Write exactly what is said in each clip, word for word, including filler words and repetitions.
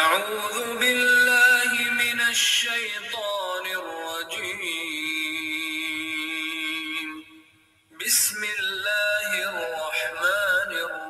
أعوذ بالله من الشيطان الرجيم بسم الله الرحمن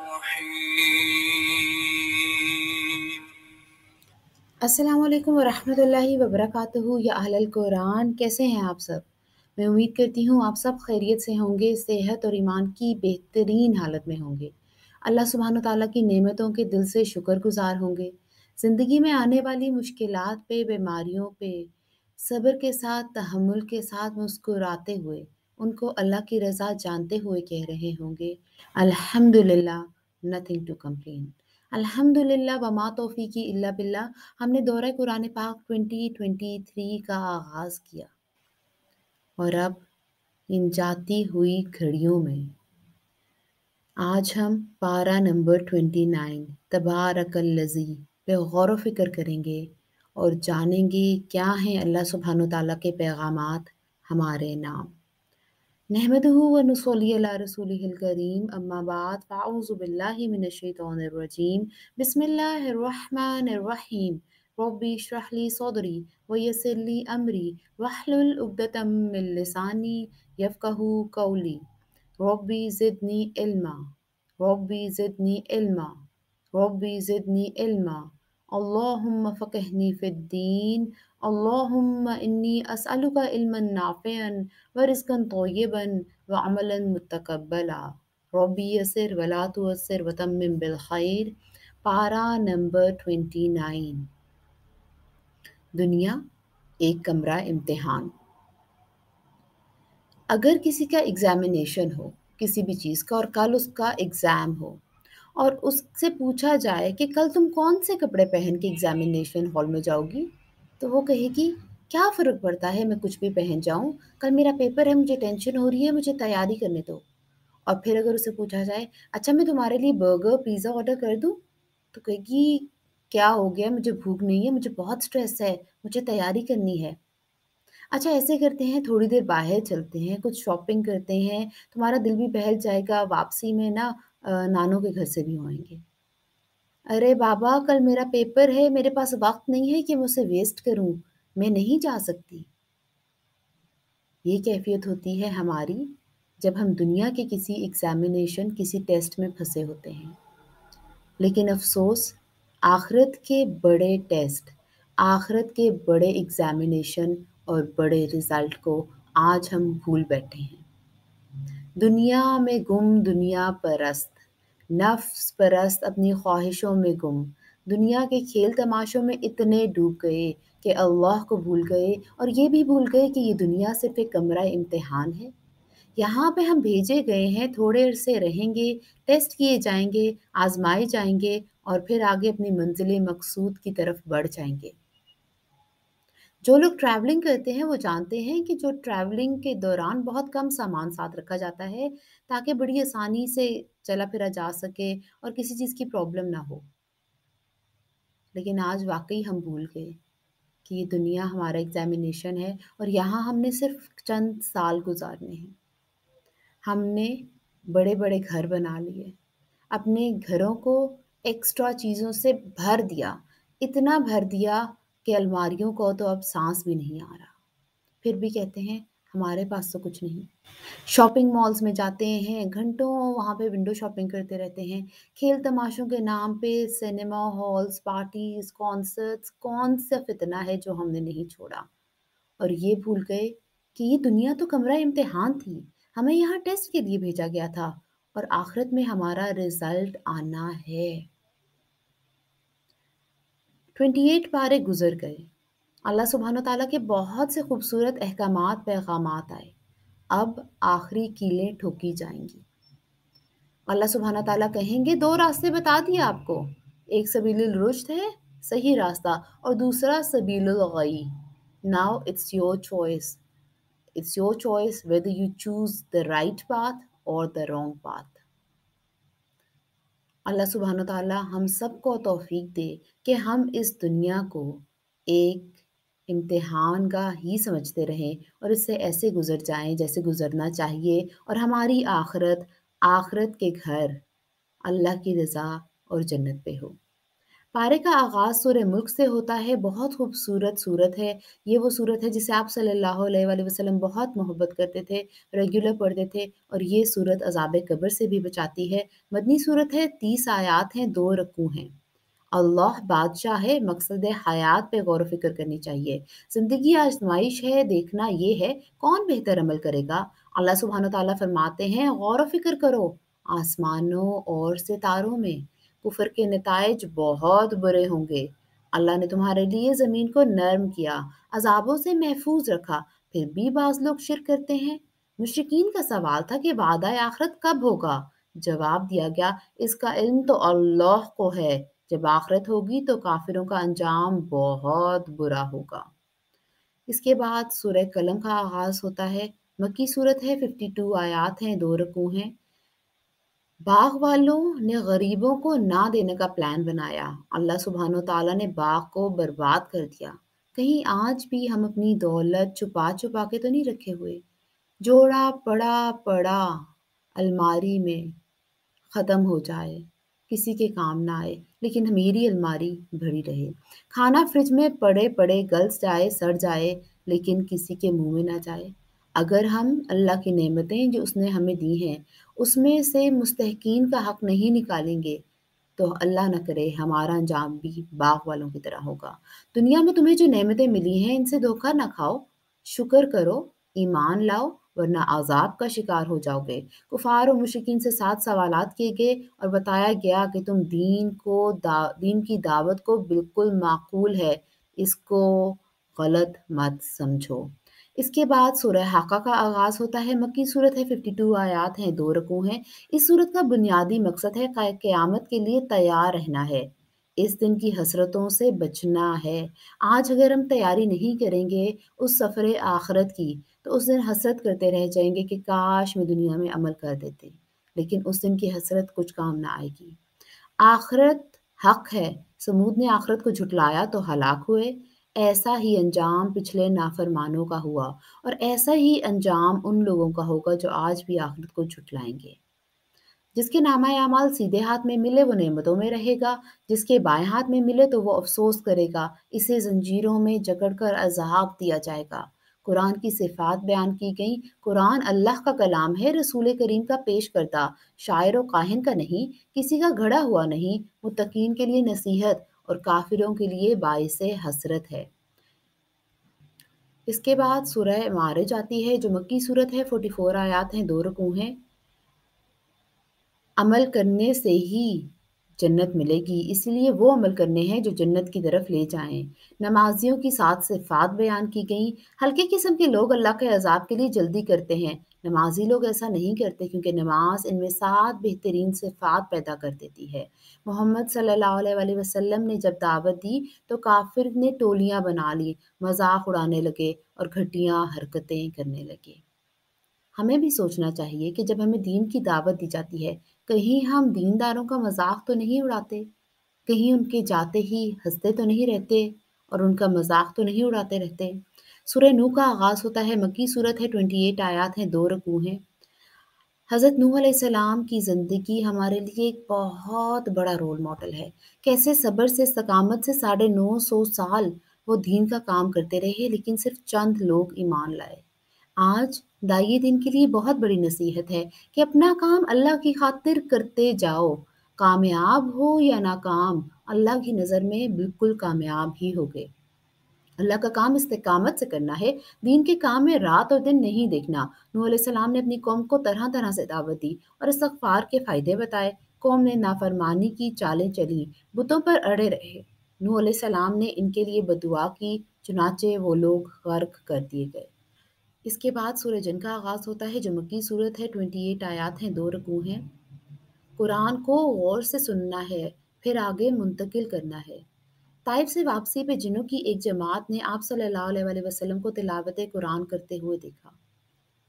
الرحيم السلام علیکم ورحمۃ اللہ وبرکاتہ یا اہل القرآن، کیسے ہیں آپ سب؟ میں امید کرتی ہوں آپ سب خیریت سے ہوں گے، صحت اور ایمان کی بہترین حالت میں ہوں گے، اللہ سبحانہ تعالیٰ کی نعمتوں کے دل سے شکر گزار ہوں گے، زندگی میں آنے والی مشکلات پہ، بیماریوں پہ صبر کے ساتھ، تحمل کے ساتھ مسکراتے ہوئے ان کو اللہ کی رضا جانتے ہوئے کہہ رہے ہوں گے الحمدللہ، نتھنگ ٹو کمپلین، الحمدللہ وما توفیقی الا باللہ۔ ہم نے دورہ قرآن پاک ٹوئنٹی ٹوئنٹی تھری کا آغاز کیا اور اب ان جاتی ہوئی گھڑیوں میں آج ہم پارہ نمبر ٹوئنٹی نائن تبارک الذی پہ غور و فکر کریں گے اور جانیں گے کیا ہیں اللہ سبحانہ تعالیٰ کے پیغامات ہمارے نام۔ نحمدہ و نصلی علی رسولہ الکریم، اما بعد فاعوذ باللہ من الشیطان الرجیم، بسم اللہ الرحمن الرحیم، ربی اشرح لی صدری ویسر لی امری واحلل عقدۃ من لسانی یفقہوا قولی، ربی زدنی علما، ربی زدنی علما، ربی زدنی علما، اللہم فقہنی فی الدین، اللہم انی اسألک علما نافعا ورزقا طیبا وعملا متقبلا، ربی یسر ولا تعسر وتمم بالخیر۔ پارہ نمبر ٹوئنٹی نائن، دنیا ایک کمرہ امتحان۔ اگر کسی کا ایگزامینیشن ہو کسی بھی چیز کا اور کل اس کا ایگزام ہو اور اس سے پوچھا جائے کہ کل تم کون سے کپڑے پہن کے ایگزامینیشن ہال میں جاؤ گی، تو وہ کہے گی کیا فرق پڑتا ہے، میں کچھ بھی پہن جاؤں، کل میرا پیپر ہے، مجھے ٹینشن ہو رہی ہے، مجھے تیاری کرنے دو۔ اور پھر اگر اسے پوچھا جائے اچھا میں تمہارے لیے برگر پیزا آرڈر کر دوں، تو کہے گی کیا ہو گیا، مجھے بھوک نہیں ہے، مجھے بہت سٹریس ہے، مجھے تیاری کرنی ہے۔ اچھا ایسے کرتے ہیں، تھوڑی دیر باہر چلتے ہیں، کچھ شاپنگ کرتے ہیں، تمہارا دل بھی بہل جائے گا، واپسی میں نا نانوں کے گھر سے بھی ہوئیں گے۔ ارے بابا کل میرا پیپر ہے، میرے پاس وقت نہیں ہے کہ میں اسے ویسٹ کروں، میں نہیں جا سکتی۔ یہ کیفیت ہوتی ہے ہماری جب ہم دنیا کے کسی ایگزامینیشن، کسی ٹیسٹ میں پھنسے ہوتے ہیں۔ لیکن افسوس، آخرت کے بڑے ٹیسٹ، آخرت کے بڑے ایگزامینیشن اور بڑے رزلٹ کو آج ہم بھول بیٹھے ہیں۔ دنیا میں گم، دنیا پرست، نفس پرست، اپنی خواہشوں میں گم، دنیا کے کھیل تماشوں میں اتنے ڈوب گئے کہ اللہ کو بھول گئے اور یہ بھی بھول گئے کہ یہ دنیا صرف ایک کمرہ امتحان ہے۔ یہاں پہ ہم بھیجے گئے ہیں، تھوڑے عرصے رہیں گے، ٹیسٹ کیے جائیں گے، آزمائے جائیں گے اور پھر آگے اپنی منزل مقصود کی طرف بڑھ جائیں گے۔ جو لوگ ٹریولنگ کرتے ہیں وہ جانتے ہیں کہ جو ٹریولنگ کے دوران بہت کم سامان ساتھ رکھا جاتا ہے تاکہ بڑی آسانی سے چلا پھرا جا سکے اور کسی چیز کی پرابلم نہ ہو۔ لیکن آج واقعی ہم بھول گئے کہ یہ دنیا ہمارا ایگزامینیشن ہے اور یہاں ہم نے صرف چند سال گزارنے ہیں۔ ہم نے بڑے بڑے گھر بنا لیے، اپنے گھروں کو ایکسٹرا چیزوں سے بھر دیا، اتنا بھر دیا کہ الماریوں کو تو اب سانس بھی نہیں آ رہا، پھر بھی کہتے ہیں ہمارے پاس تو کچھ نہیں۔ شاپنگ مالز میں جاتے ہیں، گھنٹوں وہاں پہ ونڈو شاپنگ کرتے رہتے ہیں، کھیل تماشوں کے نام پہ سینما ہالز، پارٹیز، کانسرٹس، کون سا فتنہ ہے جو ہم نے نہیں چھوڑا، اور یہ بھول گئے کہ یہ دنیا تو کمرہ امتحان تھی، ہمیں یہاں ٹیسٹ کے لیے بھیجا گیا تھا اور آخرت میں ہمارا رزلٹ آنا ہے۔ ٹوئنٹی ایٹ پارے گزر گئے، اللہ سبحانہ تعالیٰ کے بہت سے خوبصورت احکامات، پیغامات آئے، اب آخری کیلیں ٹھوکی جائیں گی۔ اللہ سبحانہ تعالیٰ کہیں گے دو راستے بتا دیے آپ کو، ایک سبیل الرشد ہے، صحیح راستہ، اور دوسرا سبیل الغی۔ Now it's your choice. It's your choice whether you choose the right path or the wrong path. اللہ سبحانہ تعالیٰ ہم سب کو توفیق دے کہ ہم اس دنیا کو ایک امتحان کا ہی سمجھتے رہیں اور اس سے ایسے گزر جائیں جیسے گزرنا چاہیے، اور ہماری آخرت، آخرت کے گھر اللہ کی رضا اور جنت پہ ہو۔ پارے کا آغاز سورہ ملک سے ہوتا ہے، بہت خوبصورت صورت ہے۔ یہ وہ صورت ہے جسے آپ صلی اللہ علیہ وآلہ وسلم بہت محبت کرتے تھے، ریگولر پڑھتے تھے، اور یہ صورت عذاب قبر سے بھی بچاتی ہے۔ مدنی صورت ہے، تیس آیات ہیں، دو رکوع ہیں۔ اللہ بادشاہ ہے، مقصد حیات پہ غور و فکر کرنی چاہیے۔ زندگی آزمائش ہے، دیکھنا یہ ہے کون بہتر عمل کرے گا۔ اللہ سبحانہ تعالیٰ فرماتے ہیں غور و فکر کرو آسمانوں اور ستاروں میں، کفر کے نتائج بہت برے ہوں گے۔ اللہ نے تمہارے لیے زمین کو نرم کیا، عذابوں سے محفوظ رکھا، پھر بھی بعض لوگ شرک کرتے ہیں۔ مشرکین کا سوال تھا کہ وعدہ آخرت کب ہوگا؟ جواب دیا گیا اس کا علم تو اللہ کو ہے، جب آخرت ہوگی تو کافروں کا انجام بہت برا ہوگا۔ اس کے بعد سورہ قلم کا آغاز ہوتا ہے، مکی صورت ہے، بائیس آیات ہیں، دو رکوع ہیں۔ باغ والوں نے غریبوں کو نہ دینے کا پلان بنایا، اللہ سبحانہ وتعالیٰ نے باغ کو برباد کر دیا۔ کہیں آج بھی ہم اپنی دولت چھپا چھپا کے تو نہیں رکھے ہوئے؟ جوڑا پڑا پڑا الماری میں ختم ہو جائے، کسی کے کام نہ آئے، لیکن میری الماری بھری رہے۔ کھانا فریج میں پڑے پڑے گل جائے، سڑ جائے، لیکن کسی کے منہ میں نہ جائے۔ اگر ہم اللہ کی نعمتیں جو اس نے ہمیں دی ہیں اس میں سے مستحقین کا حق نہیں نکالیں گے تو اللہ نہ کرے ہمارا انجام بھی باغ والوں کی طرح ہوگا۔ دنیا میں تمہیں جو نعمتیں ملی ہیں ان سے دھوکہ نہ کھاؤ، شکر کرو، ایمان لاؤ، ورنہ عذاب کا شکار ہو جاؤ گے۔ کفار و مشرکین سے سات سوالات کیے گئے اور بتایا گیا کہ تم دین کو دا دین کی دعوت کو بالکل معقول ہے، اس کو غلط مت سمجھو۔ اس کے بعد سورہ حاقہ کا آغاز ہوتا ہے، مکی صورت ہے، بائیس آیات ہیں، دو رکوع ہیں۔ اس صورت کا بنیادی مقصد ہے کہ قیامت کے لیے تیار رہنا ہے، اس دن کی حسرتوں سے بچنا ہے۔ آج اگر ہم تیاری نہیں کریں گے اس سفر آخرت کی تو اس دن حسرت کرتے رہ جائیں گے کہ کاش میں دنیا میں عمل کر دیتے، لیکن اس دن کی حسرت کچھ کام نہ آئے گی۔ آخرت حق ہے، سمود نے آخرت کو جھٹلایا تو ہلاک ہوئے، ایسا ہی انجام پچھلے نافرمانوں کا ہوا، اور ایسا ہی انجام ان لوگوں کا ہوگا جو آج بھی آخرت کو جھٹلائیں گے۔ جس کے نامہ اعمال سیدھے ہاتھ میں ملے وہ نعمتوں میں رہے گا، جس کے بائیں ہاتھ میں ملے تو وہ افسوس کرے گا، اسے زنجیروں میں جکڑ کر عذاب دیا جائے گا۔ قرآن کی صفات بیان کی گئیں۔ قرآن اللہ کا کلام ہے، رسول کریم کا پیش کردہ، شاعر و کاہن کا نہیں، کسی کا گھڑا ہوا نہیں، متقین کے لیے نصیحت اور کافروں کے لیے باعث حسرت ہے۔ اس کے بعد سورہ معارج آتی ہے جو مکی صورت ہے، چوالیس آیات ہیں، دو رکوع ہیں۔ عمل کرنے سے ہی جنت ملے گی، اس لیے وہ عمل کرنے ہیں جو جنت کی طرف لے جائیں۔ نمازیوں کی سات صفات بیان کی گئیں۔ ہلکے قسم کے لوگ اللہ کے عذاب کے لیے جلدی کرتے ہیں، نمازی لوگ ایسا نہیں کرتے کیونکہ نماز ان میں سات بہترین صفات پیدا کر دیتی ہے۔ محمد صلی اللہ علیہ وآلہ وسلم نے جب دعوت دی تو کافر نے ٹولیاں بنا لی، مذاق اڑانے لگے اور گھٹیا حرکتیں کرنے لگے۔ ہمیں بھی سوچنا چاہیے کہ جب ہمیں دین کی دعوت دی جاتی ہے کہیں ہم دینداروں کا مذاق تو نہیں اڑاتے، کہیں ان کے جاتے ہی ہنستے تو نہیں رہتے اور ان کا مذاق تو نہیں اڑاتے رہتے۔ سورہ نوح کا آغاز ہوتا ہے، مکی صورت ہے، اٹھائیس آیات ہیں، دو رکوع ہیں۔ حضرت نوح علیہ السلام کی زندگی ہمارے لیے ایک بہت بڑا رول ماڈل ہے۔ کیسے صبر سے، استقامت سے ساڑھے نو سو سال وہ دین کا کام کرتے رہے، لیکن صرف چند لوگ ایمان لائے۔ آج داعیے دین کے لیے بہت بڑی نصیحت ہے کہ اپنا کام اللہ کی خاطر کرتے جاؤ، کامیاب ہو یا ناکام اللہ کی نظر میں بالکل کامیاب ہی ہوگے۔ اللہ کا کام استقامت سے کرنا ہے، دین کے کام میں رات اور دن نہیں دیکھنا۔ نوح علیہ السلام نے اپنی قوم کو طرح طرح سے دعوت دی اور استغفار کے فائدے بتائے۔ قوم نے نافرمانی کی چالیں چلی، بتوں پر اڑے رہے۔ نوح علیہ السلام نے ان کے لیے بددعا کی، چنانچہ وہ لوگ غرق کر دیے گئے۔ اس کے بعد سورہ جن کا آغاز ہوتا ہے جو مکی صورت ہے، اٹھائیس آیات ہیں، دو رکوع ہیں۔ قرآن کو غور سے سننا ہے، پھر آگے منتقل کرنا ہے۔ طائف سے واپسی پہ جنوں کی ایک جماعت نے آپ صلی اللہ علیہ وآلہ وسلم کو تلاوت قرآن کرتے ہوئے دیکھا،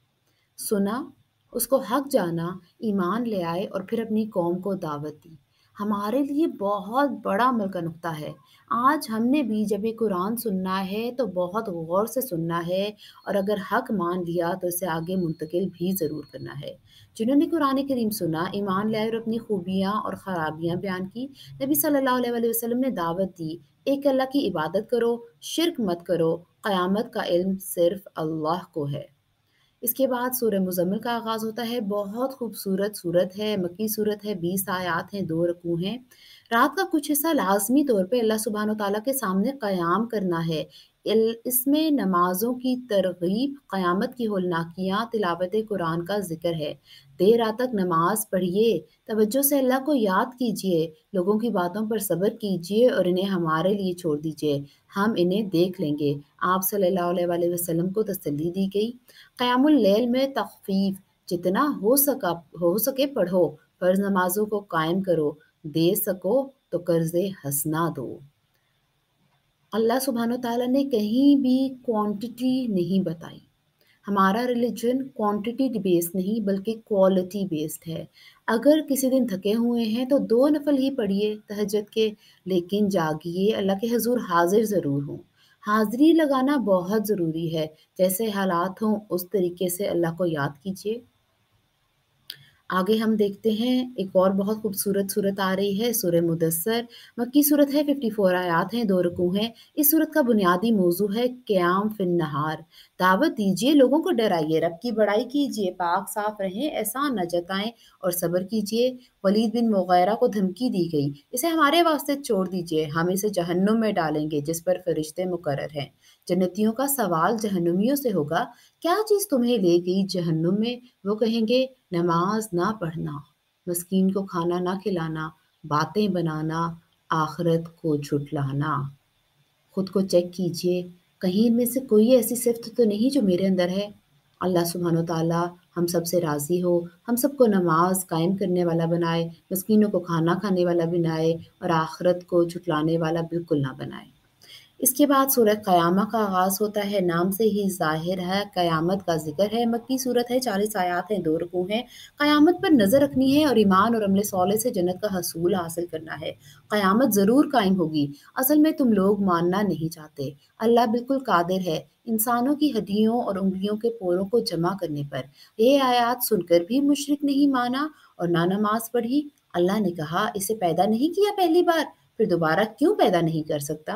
سنا، اس کو حق جانا، ایمان لے آئے اور پھر اپنی قوم کو دعوت دی۔ ہمارے لیے بہت بڑا عمل کا نقطہ ہے۔ آج ہم نے بھی جب یہ قرآن سننا ہے تو بہت غور سے سننا ہے، اور اگر حق مان لیا تو اسے آگے منتقل بھی ضرور کرنا ہے۔ جنہوں نے قرآن کریم سنا، ایمان لائے اور اپنی خوبیاں اور خرابیاں بیان کی، نبی صلی اللہ علیہ وآلہ وسلم نے دعوت دی، ایک اللہ کی عبادت کرو، شرک مت کرو، قیامت کا علم صرف اللہ کو ہے۔ اس کے بعد سورہ مزمل کا آغاز ہوتا ہے۔ بہت خوبصورت صورت ہے، مکی صورت ہے، بیس آیات ہیں، دو رکوع ہیں۔ رات کا کچھ حصہ لازمی طور پہ اللہ سبحانہ وتعالیٰ کے سامنے قیام کرنا ہے۔ ال- اس میں نمازوں کی ترغیب، قیامت کی ہولناکیاں، تلاوت قرآن کا ذکر ہے۔ دیر رات تک نماز پڑھیے، توجہ سے اللہ کو یاد کیجیے، لوگوں کی باتوں پر صبر کیجیے اور انہیں ہمارے لیے چھوڑ دیجیے، ہم انہیں دیکھ لیں گے۔ آپ صلی اللہ علیہ وآلہ وسلم کو تسلی دی گئی۔ قیام اللیل میں تخفیف، جتنا ہو سکا ہو سکے پڑھو، فرض نمازوں کو قائم کرو، دے سکو تو قرض حسنہ دو۔ اللہ سبحانہ تعالیٰ نے کہیں بھی کوانٹٹی نہیں بتائی۔ ہمارا ریلیجن کوانٹٹی بیسڈ نہیں بلکہ کوالٹی بیسڈ ہے۔ اگر کسی دن تھکے ہوئے ہیں تو دو نفل ہی پڑھیے تہجد کے، لیکن جاگیے، اللہ کے حضور حاضر ضرور ہوں۔ حاضری لگانا بہت ضروری ہے، جیسے حالات ہوں اس طریقے سے اللہ کو یاد کیجیے۔ آگے ہم دیکھتے ہیں ایک اور بہت خوبصورت صورت آ رہی ہے، سورہ مدثر۔ مکی صورت ہے، چون آیات ہیں، دو رکوع ہیں۔ اس صورت کا بنیادی موضوع ہے قیام فی النہار۔ دعوت دیجیے، لوگوں کو ڈرائیے، رب کی بڑائی کیجیے، پاک صاف رہیں، احسان نہ جتائیں اور صبر کیجیے۔ ولید بن مغیرہ کو دھمکی دی گئی، اسے ہمارے واسطے چھوڑ دیجیے، ہم اسے جہنم میں ڈالیں گے جس پر فرشتے مقرر ہیں۔ جنتیوں کا سوال جہنمیوں سے ہوگا، کیا چیز تمہیں لے گئی جہنم میں؟ وہ کہیں گے، نماز نہ پڑھنا، مسکین کو کھانا نہ کھلانا، باتیں بنانا، آخرت کو جھٹلانا۔ خود کو چیک کیجئے، کہیں ان میں سے کوئی ایسی صفت تو نہیں جو میرے اندر ہے۔ اللہ سبحانہ وتعالیٰ ہم سب سے راضی ہو، ہم سب کو نماز قائم کرنے والا بنائے، مسکینوں کو کھانا کھانے والا بنائے اور آخرت کو جھٹلانے والا بالکل نہ بنائے۔ اس کے بعد سورہ قیامہ کا آغاز ہوتا ہے، نام سے ہی ظاہر ہے قیامت کا ذکر ہے۔ مکی صورت ہے، چالیس آیات ہیں، دو رکوع ہیں۔ قیامت پر نظر رکھنی ہے اور ایمان اور عمل صالح سے جنت کا حصول حاصل کرنا ہے۔ قیامت ضرور قائم ہوگی، اصل میں تم لوگ ماننا نہیں چاہتے۔ اللہ بالکل قادر ہے انسانوں کی ہڈیوں اور انگلیوں کے پوروں کو جمع کرنے پر۔ یہ آیات سن کر بھی مشرک نہیں مانا اور نہ نماز پڑھی۔ اللہ نے کہا، اسے پیدا نہیں کیا پہلی بار، پھر دوبارہ کیوں پیدا نہیں کر سکتا؟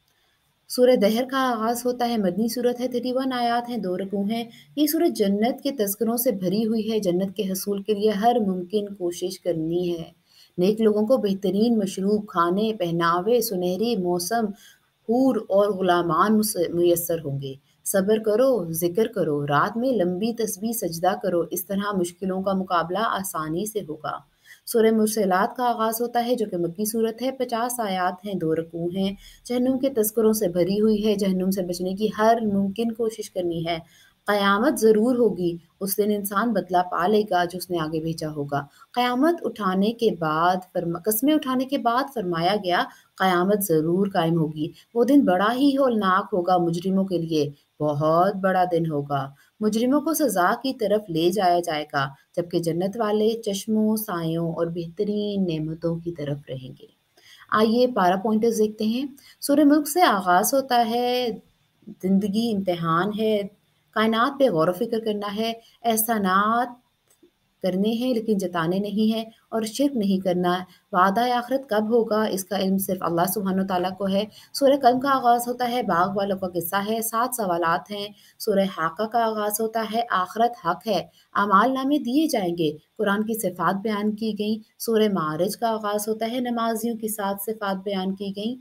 سورہ دہر کا آغاز ہوتا ہے، مدنی صورت ہے، اکتیس آیات ہیں، دو رکوع ہیں۔ یہ سورت جنت کے تذکروں سے بھری ہوئی ہے۔ جنت کے حصول کے لیے ہر ممکن کوشش کرنی ہے۔ نیک لوگوں کو بہترین مشروب، کھانے، پہناوے، سنہری موسم، حور اور غلامان میسر ہوں گے۔ صبر کرو، ذکر کرو، رات میں لمبی تسبیح سجدہ کرو، اس طرح مشکلوں کا مقابلہ آسانی سے ہوگا۔ سورہ مرسلات کا آغاز ہوتا ہے جو کہ مکی صورت ہے، پچاس آیات ہیں، دو رکوع ہیں۔ جہنم کے تذکروں سے بھری ہوئی ہے۔ جہنم سے بچنے کی ہر ممکن کوشش کرنی ہے۔ قیامت ضرور ہوگی، اس دن انسان بدلہ پا لے گا جو اس نے آگے بھیجا ہوگا۔ قیامت اٹھانے کے بعد فرما قسمیں اٹھانے کے بعد فرمایا گیا، قیامت ضرور قائم ہوگی۔ وہ دن بڑا ہی ہولناک ہوگا مجرموں کے لیے، بہت بڑا دن ہوگا۔ مجرموں کو سزا کی طرف لے جایا جائے گا، جبکہ جنت والے چشموں، سایوں اور بہترین نعمتوں کی طرف رہیں گے۔ آئیے پارا پوائنٹرز دیکھتے ہیں۔ سورہ ملک سے آغاز ہوتا ہے، زندگی امتحان ہے، کائنات پہ غور و فکر کرنا ہے، احسانات کرنے ہیں لیکن جتانے نہیں ہیں، اور شرک نہیں کرنا۔ وعدہ آخرت کب ہوگا اس کا علم صرف اللہ سبحانہ تعالیٰ کو ہے۔ سورہ قلم کا آغاز ہوتا ہے، باغ والوں کا قصہ ہے، سات سوالات ہیں۔ سورہ حاقہ کا آغاز ہوتا ہے، آخرت حق ہے، اعمال نامے دیے جائیں گے، قرآن کی صفات بیان کی گئیں۔ سورہ معارج کا آغاز ہوتا ہے، نمازیوں کی سات صفات بیان کی گئیں،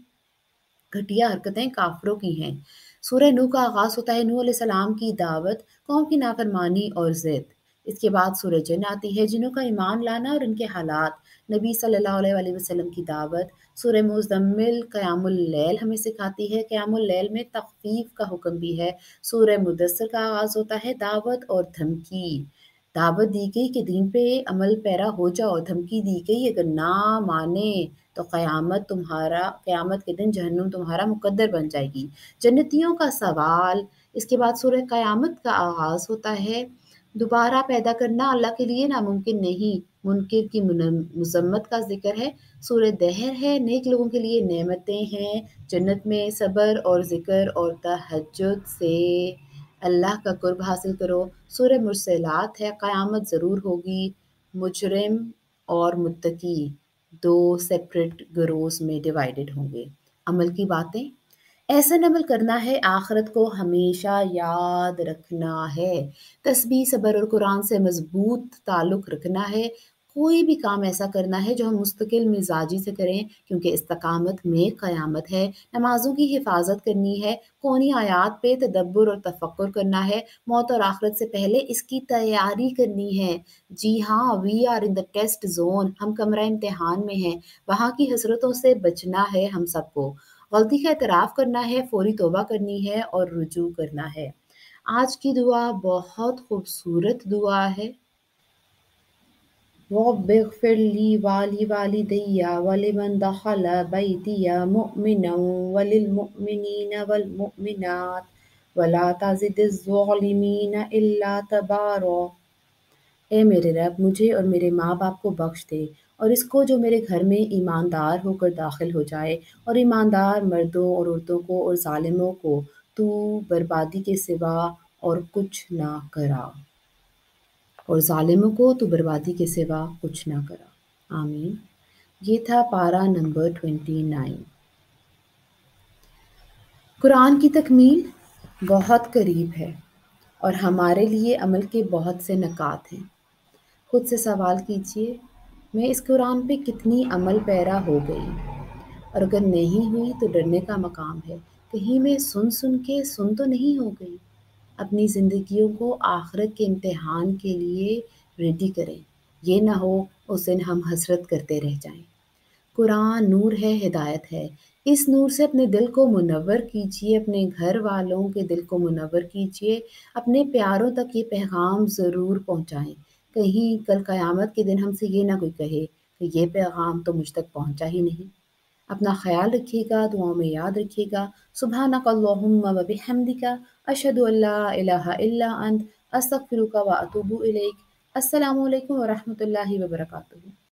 گھٹیا حرکتیں کافروں کی ہیں۔ سورہ نوح کا آغاز ہوتا ہے، نوح علیہ السلام کی دعوت، قوم کی نافرمانی اور ضد۔ اس کے بعد سورہ جن آتی ہے، جنوں کا ایمان لانا اور ان کے حالات، نبی صلی اللہ علیہ وآلہ وسلم کی دعوت۔ سورہ مزمل قیام اللیل ہمیں سکھاتی ہے، قیام اللیل میں تخفیف کا حکم بھی ہے۔ سورہ مدثر کا آغاز ہوتا ہے، دعوت اور دھمکی۔ دعوت دی گئی کہ دین پہ عمل پیرا ہو جاؤ، دھمکی دی گئی اگر نہ مانے تو قیامت تمہارا قیامت کے دن جہنم تمہارا مقدر بن جائے گی۔ جنتیوں کا سوال۔ اس کے بعد سورہ قیامت کا آغاز ہوتا ہے، دوبارہ پیدا کرنا اللہ کے لیے ناممکن نہیں، منکر کی من- مذمت کا ذکر ہے۔ سورہ دہر ہے، نیک لوگوں کے لیے نعمتیں ہیں، جنت میں صبر اور ذکر اور تہجد سے اللہ کا قرب حاصل کرو۔ سورہ مرسلات ہے، قیامت ضرور ہوگی، مجرم اور متقی دو سیپریٹ گروہز میں ڈیوائیڈڈ ہوں گے۔ عمل کی باتیں، احسن عمل کرنا ہے، آخرت کو ہمیشہ یاد رکھنا ہے، تسبیح، صبر اور قرآن سے مضبوط تعلق رکھنا ہے، کوئی بھی کام ایسا کرنا ہے جو ہم مستقل مزاجی سے کریں کیونکہ استقامت میں قیامت ہے، نمازوں کی حفاظت کرنی ہے، کونی آیات پہ تدبر اور تفکر کرنا ہے، موت اور آخرت سے پہلے اس کی تیاری کرنی ہے۔ جی ہاں، we are in the test zone, ہم کمرہ امتحان میں ہیں، وہاں کی حسرتوں سے بچنا ہے ہم سب کو، غلطی کا اعتراف کرنا ہے، فوری توبہ کرنی ہے اور رجوع کرنا ہے۔ آج کی دعا بہت خوبصورت دعا ہے۔ رب اغفر لی والی والدی ولمن دخل بیتی مؤمنا وللمؤمنین والمؤمنات ولا تزد الظالمین الا تبارا۔ اے میرے رب، مجھے اور میرے ماں باپ کو بخش دے، اور اس کو جو میرے گھر میں ایماندار ہو کر داخل ہو جائے، اور ایماندار مردوں اور عورتوں کو اور ظالموں کو تو بربادی کے سوا اور کچھ نہ کرا، اور ظالموں کو تو بربادی کے سوا کچھ نہ کرا۔ آمین۔ یہ تھا پارہ نمبر نواسی۔ قرآن کی تکمیل بہت قریب ہے اور ہمارے لیے عمل کے بہت سے نکات ہیں۔ خود سے سوال کیجئے، میں اس قرآن پہ کتنی عمل پیرا ہو گئی؟ اور اگر نہیں ہوئی تو ڈرنے کا مقام ہے، کہیں میں سن سن کے سن تو نہیں ہو گئی۔ اپنی زندگیوں کو آخرت کے امتحان کے لیے ریڈی کریں، یہ نہ ہو اس دن ہم حسرت کرتے رہ جائیں۔ قرآن نور ہے، ہدایت ہے، اس نور سے اپنے دل کو منور کیجئے، اپنے گھر والوں کے دل کو منور کیجئے، اپنے پیاروں تک یہ پیغام ضرور پہنچائیں، کہیں کل قیامت کے دن ہم سے یہ نہ کوئی کہے کہ یہ پیغام تو مجھ تک پہنچا ہی نہیں۔ اپنا خیال رکھیے گا، دعاؤں میں یاد رکھیے گا۔ سبحانک اللہم و بحمدک، اشہد ان لا الہ الا انت، استغفرک و اتوب الیک۔ السلام علیکم ورحمۃ اللہ وبرکاتہ۔